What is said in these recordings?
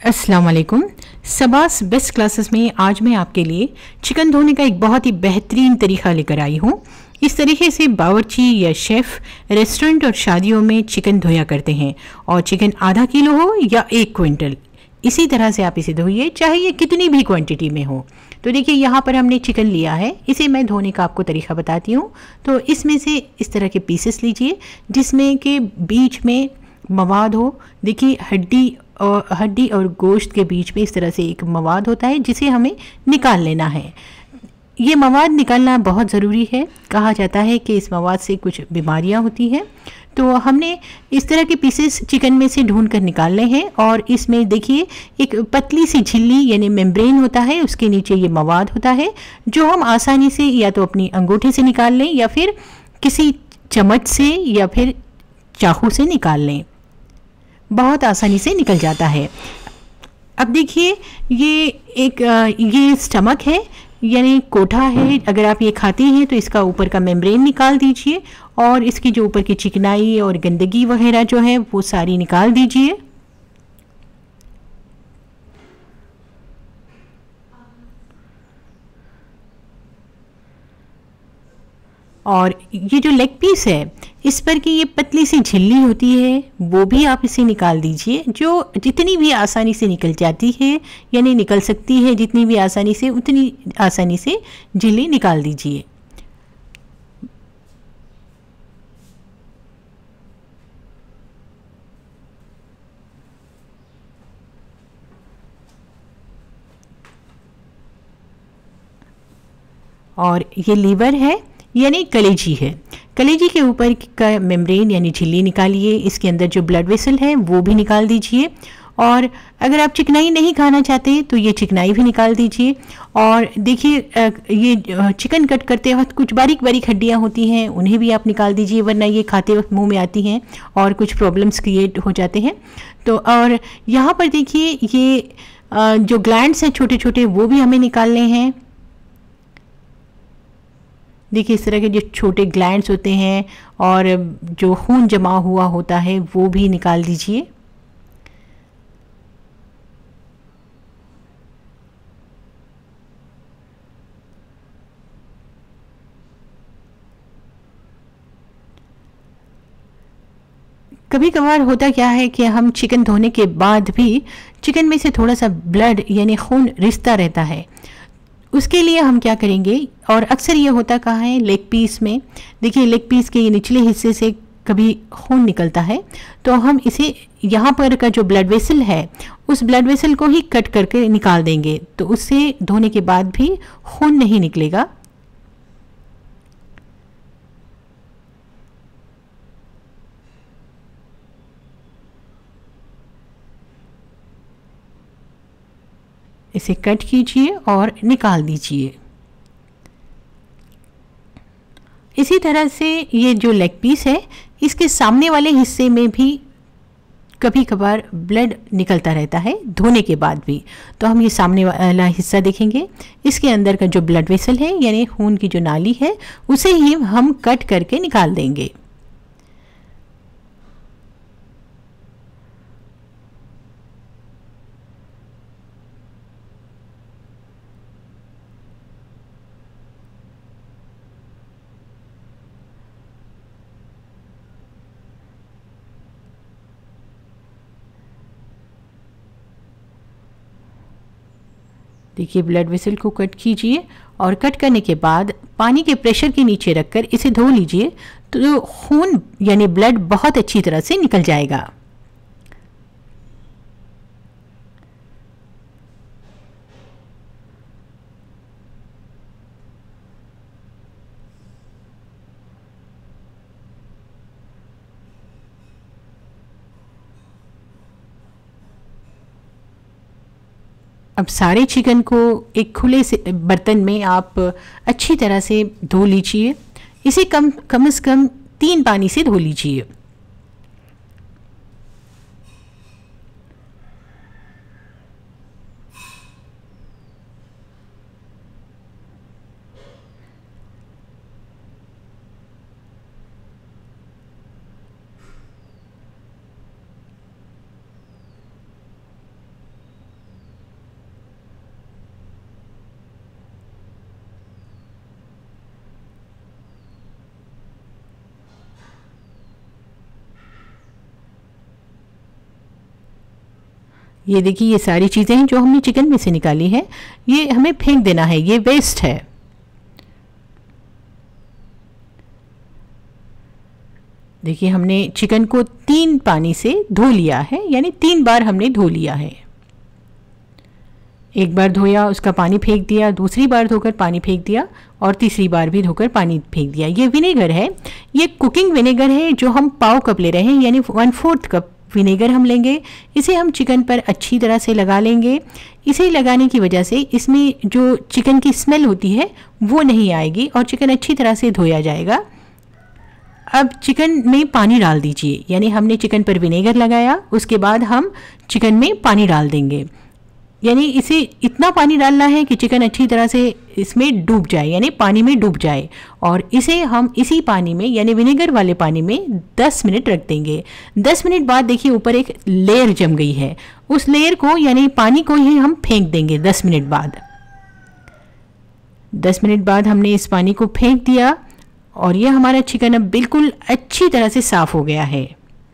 अस्सलाम वालेकुम। सबास best classes में आज मैं आपके लिए चिकन धोने का एक बहुत ही बेहतरीन तरीका लेकर आई हूँ। इस तरीके से बावर्ची या शेफ़ रेस्टोरेंट और शादियों में चिकन धोया करते हैं, और चिकन आधा किलो हो या 1 क्विंटल, इसी तरह से आप इसे धोइए, चाहे ये कितनी भी क्वांटिटी में हो। तो देखिए यहाँ पर हमने चिकन लिया है, इसे मैं धोने का आपको तरीका बताती हूँ। तो इसमें से इस तरह के पीसेस लीजिए जिसमें के बीच में मवाद हो। देखिए हड्डी और गोश्त के बीच में इस तरह से एक मवाद होता है जिसे हमें निकाल लेना है। ये मवाद निकालना बहुत ज़रूरी है। कहा जाता है कि इस मवाद से कुछ बीमारियां होती हैं। तो हमने इस तरह के पीसेस चिकन में से ढूंढ कर निकालने हैं, और इसमें देखिए एक पतली सी झिल्ली यानी मेम्ब्रेन होता है, उसके नीचे ये मवाद होता है जो हम आसानी से या तो अपनी अंगूठी से निकाल लें या फिर किसी चम्मच से या फिर चाकू से निकाल लें, बहुत आसानी से निकल जाता है। अब देखिए ये स्टमक है यानी कोठा है। अगर आप ये खाते हैं तो इसका ऊपर का मेम्ब्रेन निकाल दीजिए, और इसकी जो ऊपर की चिकनाई और गंदगी वगैरह जो है वो सारी निकाल दीजिए। और ये जो लेग पीस है, इस पर की ये पतली सी झिल्ली होती है, वो भी आप इसे निकाल दीजिए, जो जितनी भी आसानी से निकल जाती है, यानी निकल सकती है जितनी भी आसानी से, उतनी आसानी से झिल्ली निकाल दीजिए। और ये लीवर है यानी कलेजी है। कलेजी के ऊपर का मेम्ब्रेन यानी झिल्ली निकालिए, इसके अंदर जो ब्लड वेसल है वो भी निकाल दीजिए। और अगर आप चिकनाई नहीं खाना चाहते तो ये चिकनाई भी निकाल दीजिए। और देखिए ये चिकन कट करते वक्त कुछ बारीक बारीक हड्डियां होती हैं, उन्हें भी आप निकाल दीजिए, वरना ये खाते वक्त मुंह में आती हैं और कुछ प्रॉब्लम्स क्रिएट हो जाते हैं। तो और यहाँ पर देखिए ये जो ग्लैंड्स हैं छोटे छोटे, वो भी हमें निकालने हैं। देखिए इस तरह के जो छोटे ग्लैंड्स होते हैं और जो खून जमा हुआ होता है वो भी निकाल दीजिए। कभी कभार होता क्या है कि हम चिकन धोने के बाद भी चिकन में से थोड़ा सा ब्लड यानी खून रिश्ता रहता है। उसके लिए हम क्या करेंगे, और अक्सर ये होता कहाँ है, लेग पीस में। देखिए लेग पीस के ये निचले हिस्से से कभी खून निकलता है, तो हम इसे यहाँ पर का जो ब्लड वेसल है उस ब्लड वेसल को ही कट करके निकाल देंगे, तो उससे धोने के बाद भी खून नहीं निकलेगा। इसे कट कीजिए और निकाल दीजिए। इसी तरह से ये जो लेग पीस है, इसके सामने वाले हिस्से में भी कभी कभार ब्लड निकलता रहता है धोने के बाद भी। तो हम ये सामने वाला हिस्सा देखेंगे, इसके अंदर का जो ब्लड वेसल है यानी खून की जो नाली है, उसे ही हम कट करके निकाल देंगे। देखिए ब्लड वेसल को कट कीजिए, और कट करने के बाद पानी के प्रेशर के नीचे रखकर इसे धो लीजिए, तो खून यानी ब्लड बहुत अच्छी तरह से निकल जाएगा। अब सारे चिकन को एक खुले से बर्तन में आप अच्छी तरह से धो लीजिए। इसे कम से कम 3 पानी से धो लीजिए। ये देखिए, ये सारी चीज़ें हैं जो हमने चिकन में से निकाली है, ये हमें फेंक देना है, ये वेस्ट है। देखिए, हमने चिकन को 3 पानी से धो लिया है, यानी 3 बार हमने धो लिया है। एक बार धोया, उसका पानी फेंक दिया, दूसरी बार धोकर पानी फेंक दिया और तीसरी बार भी धोकर पानी फेंक दिया। ये विनेगर है, ये कुकिंग विनेगर है जो हम पाव कप ले रहे हैं, यानी 1/4 कप विनेगर हम लेंगे। इसे हम चिकन पर अच्छी तरह से लगा लेंगे। इसे लगाने की वजह से इसमें जो चिकन की स्मेल होती है वो नहीं आएगी और चिकन अच्छी तरह से धोया जाएगा। अब चिकन में पानी डाल दीजिए, यानी हमने चिकन पर विनेगर लगाया, उसके बाद हम चिकन में पानी डाल देंगे। यानी इसे इतना पानी डालना है कि चिकन अच्छी तरह से इसमें डूब जाए, यानी पानी में डूब जाए। और इसे हम इसी पानी में, यानी विनेगर वाले पानी में 10 मिनट रख देंगे। 10 मिनट बाद देखिए ऊपर एक लेयर जम गई है, उस लेयर को यानी पानी को ही हम फेंक देंगे 10 मिनट बाद। 10 मिनट बाद हमने इस पानी को फेंक दिया और यह हमारा चिकन अब बिल्कुल अच्छी तरह से साफ़ हो गया है।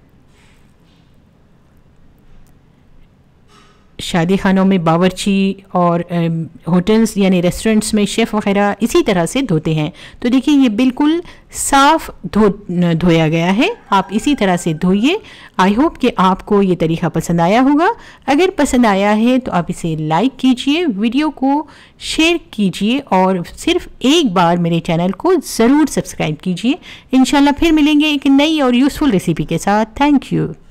शादी खानों में बावर्ची और होटल्स यानी रेस्टोरेंट्स में शेफ़ वगैरह इसी तरह से धोते हैं। तो देखिए, ये बिल्कुल साफ़ धोया गया है। आप इसी तरह से धोइए। आई होप कि आपको ये तरीका पसंद आया होगा। अगर पसंद आया है तो आप इसे लाइक कीजिए, वीडियो को शेयर कीजिए और सिर्फ एक बार मेरे चैनल को ज़रूर सब्सक्राइब कीजिए। इंशाल्लाह फिर मिलेंगे एक नई और यूज़फुल रेसिपी के साथ। Thank you.